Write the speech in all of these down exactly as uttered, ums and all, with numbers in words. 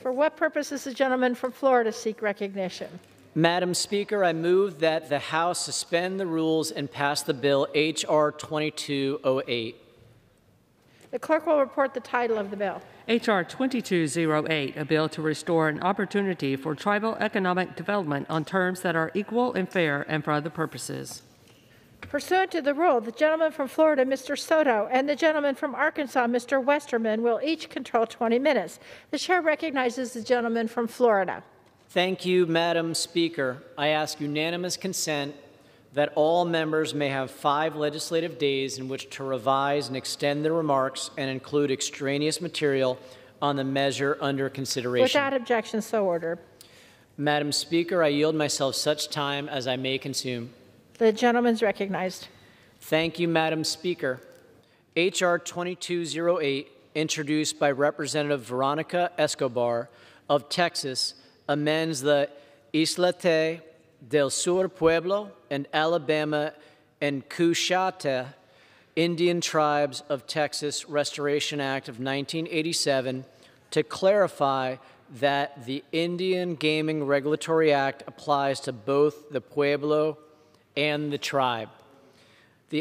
For what purpose does the gentleman from Florida seek recognition? Madam Speaker, I move that the House suspend the rules and pass the bill H R twenty-two oh eight. The clerk will report the title of the bill. H R twenty-two oh eight, a bill to restore an opportunity for tribal economic development on terms that are equal and fair and for other purposes. Pursuant to the rule, the gentleman from Florida, Mister Soto, and the gentleman from Arkansas, Mister Westerman, will each control twenty minutes. The chair recognizes the gentleman from Florida. Thank you, Madam Speaker. I ask unanimous consent that all members may have five legislative days in which to revise and extend their remarks and include extraneous material on the measure under consideration. Without objection, so ordered. Madam Speaker, I yield myself such time as I may consume. The gentleman is recognized. Thank you, Madam Speaker. H R twenty-two oh eight, introduced by Representative Veronica Escobar of Texas, amends the Ysleta del Sur Pueblo and Alabama and Coushatta Indian Tribes of Texas Restoration Act of nineteen eighty-seven to clarify that the Indian Gaming Regulatory Act applies to both the Pueblo and the tribe. The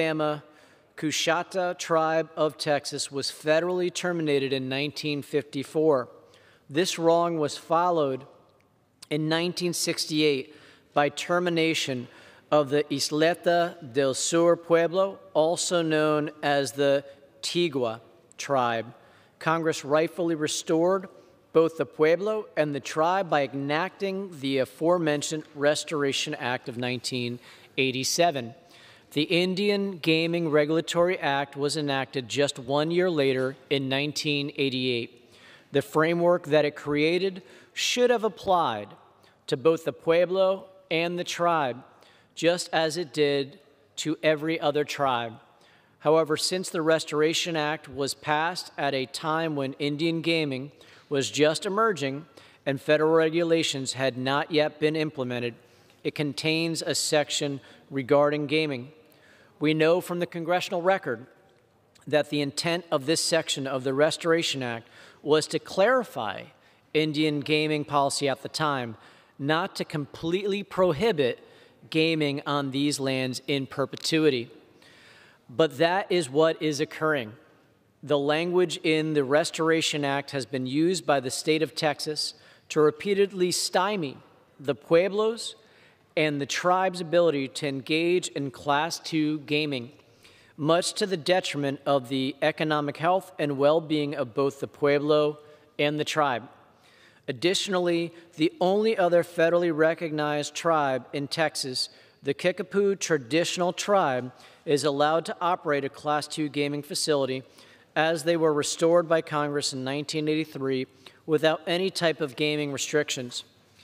Alabama-Coushatta Tribe of Texas was federally terminated in nineteen fifty-four. This wrong was followed in nineteen sixty-eight by termination of the Ysleta del Sur Pueblo, also known as the Tigua Tribe. Congress rightfully restored both the Pueblo and the tribe by enacting the aforementioned Restoration Act of nineteen eighty-seven. The Indian Gaming Regulatory Act was enacted just one year later in nineteen eighty-eight. The framework that it created should have applied to both the Pueblo and the tribe, just as it did to every other tribe. However, since the Restoration Act was passed at a time when Indian gaming was just emerging and federal regulations had not yet been implemented, it contains a section regarding gaming. We know from the congressional record that the intent of this section of the Restoration Act was to clarify Indian gaming policy at the time, not to completely prohibit gaming on these lands in perpetuity. But that is what is occurring. The language in the Restoration Act has been used by the state of Texas to repeatedly stymie the Pueblos and the tribe's ability to engage in Class two gaming, much to the detriment of the economic health and well-being of both the Pueblo and the tribe. Additionally, the only other federally recognized tribe in Texas, the Kickapoo Traditional Tribe, is allowed to operate a Class two gaming facility as they were restored by Congress in nineteen eighty-three without any type of gaming restrictions.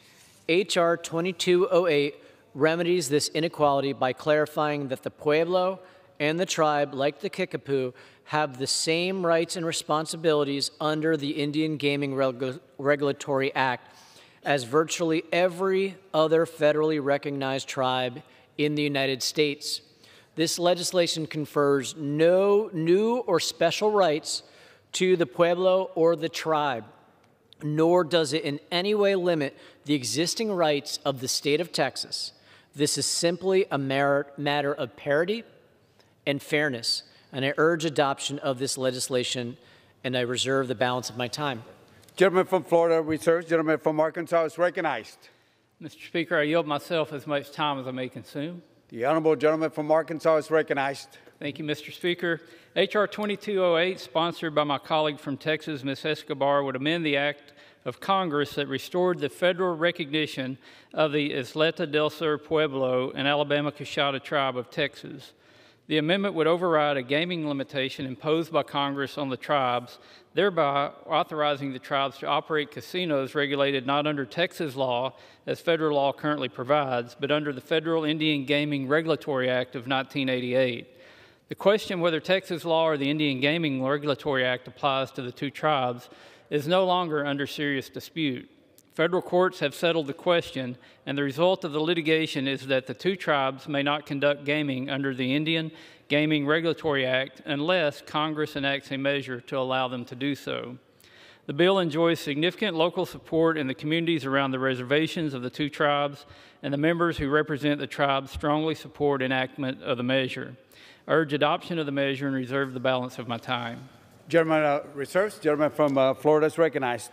H R twenty-two oh eight remedies this inequality by clarifying that the Pueblo and the tribe, like the Kickapoo, have the same rights and responsibilities under the Indian Gaming Regu- Regulatory Act as virtually every other federally recognized tribe in the United States. This legislation confers no new or special rights to the Pueblo or the tribe, nor does it in any way limit the existing rights of the state of Texas. This is simply a matter of parity and fairness, and I urge adoption of this legislation, and I reserve the balance of my time. Gentleman from Florida reserves. Gentleman from Arkansas is recognized. Mister Speaker, I yield myself as much time as I may consume. The honorable gentleman from Arkansas is recognized. Thank you, Mister Speaker. H R twenty-two oh eight, sponsored by my colleague from Texas, Miz Escobar, would amend the act of Congress that restored the federal recognition of the Ysleta del Sur Pueblo and Alabama-Coushatta Tribe of Texas. The amendment would override a gaming limitation imposed by Congress on the tribes, thereby authorizing the tribes to operate casinos regulated not under Texas law, as federal law currently provides, but under the Federal Indian Gaming Regulatory Act of nineteen eighty-eight. The question whether Texas law or the Indian Gaming Regulatory Act applies to the two tribes is no longer under serious dispute. Federal courts have settled the question, and the result of the litigation is that the two tribes may not conduct gaming under the Indian Gaming Regulatory Act unless Congress enacts a measure to allow them to do so. The bill enjoys significant local support in the communities around the reservations of the two tribes, and the members who represent the tribes strongly support enactment of the measure. I urge adoption of the measure and reserve the balance of my time. Gentleman uh, reserves. Gentleman from uh, Florida is recognized.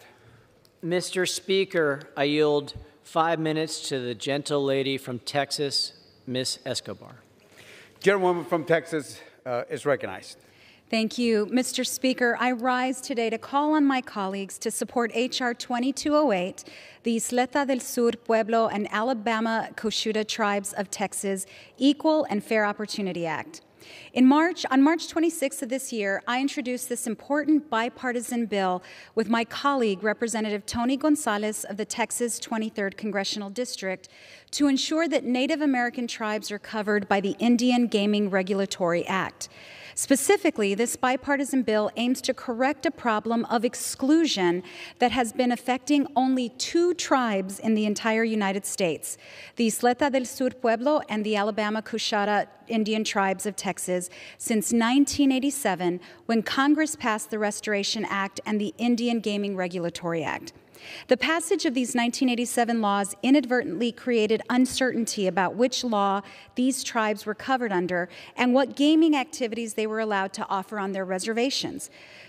Mister Speaker, I yield five minutes to the gentle lady from Texas, Miz Escobar. Gentlewoman from Texas uh, is recognized. Thank you. Mister Speaker, I rise today to call on my colleagues to support H R twenty-two oh eight, the Ysleta del Sur Pueblo and Alabama-Coushatta Tribes of Texas Equal and Fair Opportunity Act. In March, on March twenty-sixth of this year, I introduced this important bipartisan bill with my colleague, Representative Tony Gonzalez of the Texas twenty-third Congressional District, to ensure that Native American tribes are covered by the Indian Gaming Regulatory Act. Specifically, this bipartisan bill aims to correct a problem of exclusion that has been affecting only two tribes in the entire United States, the Ysleta del Sur Pueblo and the Alabama-Coushatta Indian Tribes of Texas, since nineteen eighty-seven, when Congress passed the Restoration Act and the Indian Gaming Regulatory Act. The passage of these nineteen eighty-seven laws inadvertently created uncertainty about which law these tribes were covered under and what gaming activities they were allowed to offer on their reservations.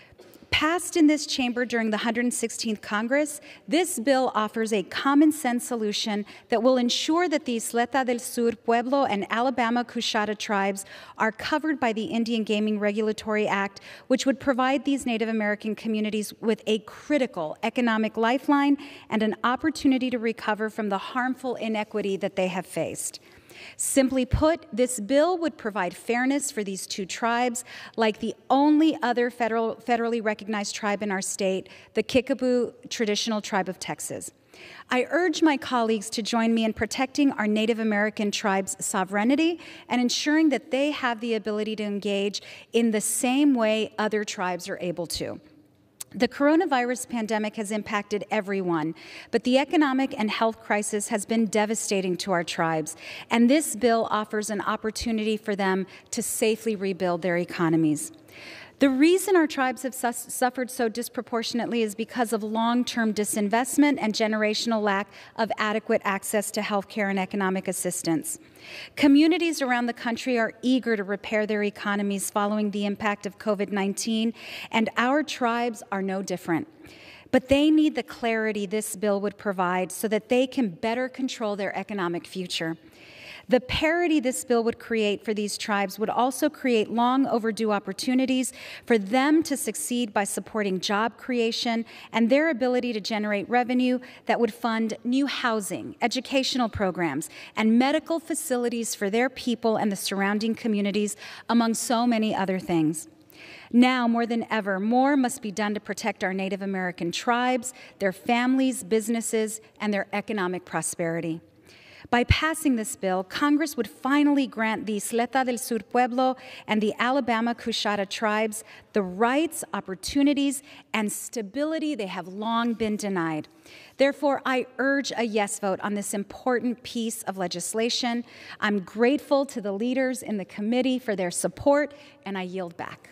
Passed in this chamber during the one hundred sixteenth Congress, this bill offers a common-sense solution that will ensure that the Ysleta del Sur Pueblo and Alabama-Coushatta tribes are covered by the Indian Gaming Regulatory Act, which would provide these Native American communities with a critical economic lifeline and an opportunity to recover from the harmful inequity that they have faced. Simply put, this bill would provide fairness for these two tribes, like the only other federal, federally recognized tribe in our state, the Kickapoo Traditional Tribe of Texas. I urge my colleagues to join me in protecting our Native American tribes' sovereignty and ensuring that they have the ability to engage in the same way other tribes are able to. The coronavirus pandemic has impacted everyone, but the economic and health crisis has been devastating to our tribes, and this bill offers an opportunity for them to safely rebuild their economies. The reason our tribes have su- suffered so disproportionately is because of long-term disinvestment and generational lack of adequate access to health care and economic assistance. Communities around the country are eager to repair their economies following the impact of COVID nineteen, and our tribes are no different. But they need the clarity this bill would provide so that they can better control their economic future. The parity this bill would create for these tribes would also create long overdue opportunities for them to succeed by supporting job creation and their ability to generate revenue that would fund new housing, educational programs, and medical facilities for their people and the surrounding communities, among so many other things. Now, more than ever, more must be done to protect our Native American tribes, their families, businesses, and their economic prosperity. By passing this bill, Congress would finally grant the Ysleta del Sur Pueblo and the Alabama-Coushatta tribes the rights, opportunities, and stability they have long been denied. Therefore, I urge a yes vote on this important piece of legislation. I'm grateful to the leaders in the committee for their support, and I yield back.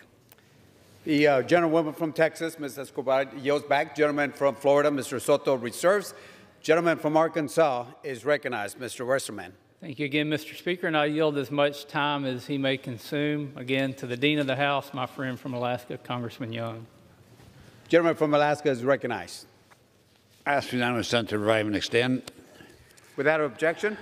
The uh, gentlewoman from Texas, Miz Escobar, yields back. Gentleman from Florida, Mister Soto, reserves. Gentleman from Arkansas is recognized. Mister Westerman. Thank you again, Mister Speaker, and I yield as much time as he may consume. Again, to the Dean of the House, my friend from Alaska, Congressman Young. Gentleman from Alaska is recognized. I ask unanimous consent to revive and extend. Without objection.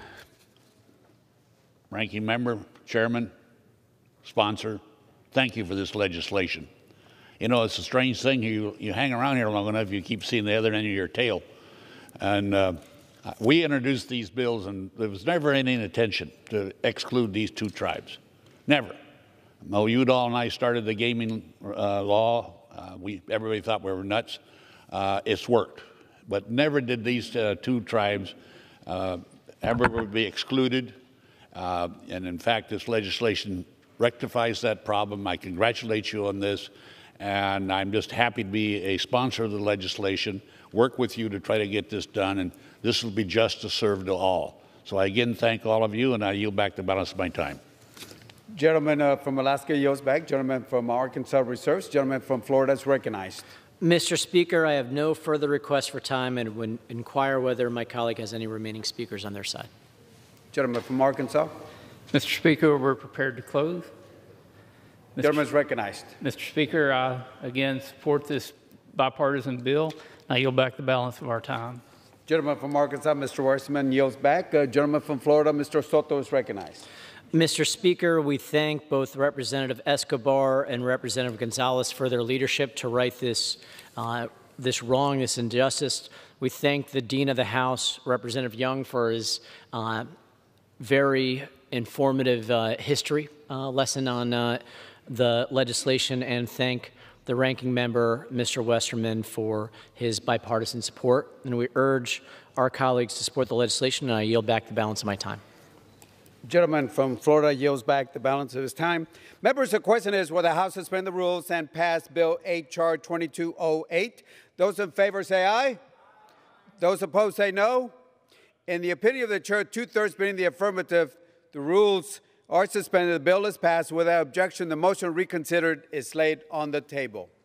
Ranking member, chairman, sponsor, thank you for this legislation. You know, it's a strange thing. You, you hang around here long enough, you keep seeing the other end of your tail. And uh, we introduced these bills, and there was never any intention to exclude these two tribes. Never. Mo Udall and I started the gaming uh, law. Uh, we, everybody thought we were nuts. Uh, it's worked. But never did these uh, two tribes uh, ever be excluded. Uh, and in fact, this legislation rectifies that problem. I congratulate you on this. And I'm just happy to be a sponsor of the legislation, work with you to try to get this done, and this will be justice served to all. So I again thank all of you, and I yield back the balance of my time. Gentleman uh, from Alaska yields back. Gentleman from Arkansas reserves. Gentleman from Florida is recognized. Mister Speaker, I have no further requests for time and would inquire whether my colleague has any remaining speakers on their side. Gentleman from Arkansas. Mister Speaker, we're prepared to close. Mister Gentleman is recognized. Mister Speaker, I again support this bipartisan bill. I yield back the balance of our time. Gentleman from Arkansas, Mister Westerman, yields back. Uh, gentleman from Florida, Mister Soto, is recognized. Mister Speaker, we thank both Representative Escobar and Representative Gonzalez for their leadership to right this, uh, this wrong, this injustice. We thank the Dean of the House, Representative Young, for his uh, very informative uh, history uh, lesson on uh, the legislation, and thank the ranking member, Mister Westerman, for his bipartisan support. And we urge our colleagues to support the legislation, and I yield back the balance of my time. Gentleman from Florida yields back the balance of his time. Members, the question is, will the House suspend the rules and pass Bill H R twenty-two oh eight? Those in favor say aye. Those opposed say no. In the opinion of the chair, two-thirds being the affirmative, the rules are suspended. The bill is passed without objection. The motion reconsidered is laid on the table.